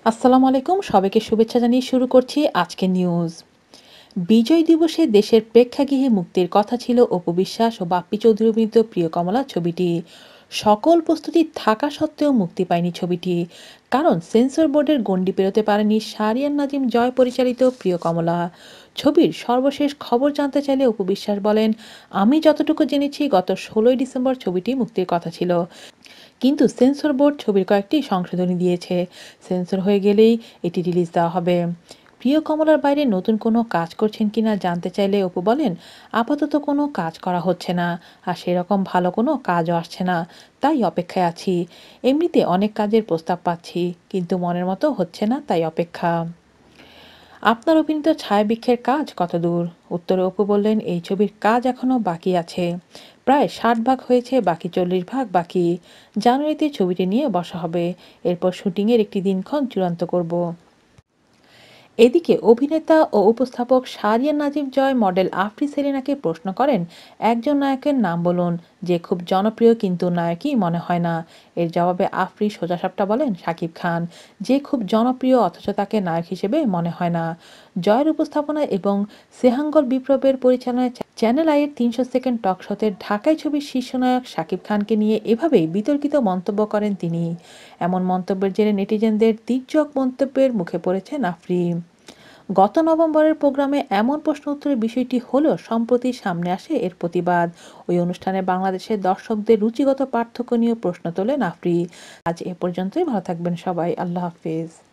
আসসালামু আলাইকুম, সবাইকে শুভেচ্ছা জানিয়ে শুরু করছি আজকের নিউজ। বিজয় দিবসে দেশের প্রেক্ষাগৃহে মুক্তির কথা ছিল অপু বিশ্বাস ও বাপ্পি চৌধুরী অভিনীত প্রিয় কমলা ছবিটি। সকল প্রস্তুতি থাকা সত্ত্বেও মুক্তি পায়নি ছবিটি, কারণ সেন্সর বোর্ডের গণ্ডি পেরোতে পারেনি শাহরিয়ার নাজিম জয় পরিচালিত প্রিয় কমলা ছবির সর্বশেষ খবর জানতে চাইলে অপু বিশ্বাস বলেন, আমি যতটুকু জেনেছি গত 16ই ডিসেম্বর ছবিটি মুক্তির কথা ছিল, কিন্তু সেন্সর বোর্ড ছবির কয়েকটি সংশোধনী দিয়েছে। সেন্সর হয়ে গেলেই এটি রিলিজ দেওয়া হবে। প্রিয় কমলার বাইরে নতুন কোনো কাজ করছেন কিনা জানতে চাইলে অপু বলেন, আপাতত কোনো কাজ করা হচ্ছে না, আর সেরকম ভালো কোনো কাজও আসছে না, তাই অপেক্ষায় আছি। এমনিতে অনেক কাজের প্রস্তাব পাচ্ছি, কিন্তু মনের মতো হচ্ছে না, তাই অপেক্ষা। আপনার অভিনীত ছায়াবৃক্ষের কাজ কতদূর? উত্তরে অপু বললেন, এই ছবির কাজ এখনও বাকি আছে। প্রায় 60 ভাগ হয়েছে, বাকি 40 ভাগ বাকি। জানুয়ারিতে ছবিটি নিয়ে বসা হবে। এরপর শুটিংয়ের একটি দিনক্ষণ চূড়ান্ত করব। এদিকে অভিনেতা ও উপস্থাপক শাহরিয়ার নাজিম জয় মডেল আফরি সেলিনাকে প্রশ্ন করেন, একজন নায়কের নাম বলুন যে খুব জনপ্রিয় কিন্তু নায়কই মনে হয় না। এর জবাবে আফরি সোজাসাপটা বলেন, শাকিব খান, যে খুব জনপ্রিয় অথচ তাকে নায়ক হিসেবে মনে হয় না। জয়ের উপস্থাপনা এবং সেহাঙ্গল বিপ্লবের পরিচালনায় চ্যানেল আইয়ের 300 সেকেন্ড টক শোতে ঢাকাই ছবির শীর্ষনায়ক শাকিব খানকে নিয়ে এভাবেই বিতর্কিত মন্তব্য করেন তিনি। এমন মন্তব্যের জেরে নেটিজেনদের তীর্যক মন্তব্যের মুখে পড়েছেন আফরি। গত নভেম্বরের প্রোগ্রামে এমন প্রশ্ন উত্তরের বিষয়টি হলেও সম্প্রতি সামনে আসে এর প্রতিবাদ। ওই অনুষ্ঠানে বাংলাদেশের দর্শকদের রুচিগত পার্থক্য নিয়ে প্রশ্ন তোলেন আফরি। আজ এ পর্যন্তই। ভালো থাকবেন সবাই। আল্লাহ হাফেজ।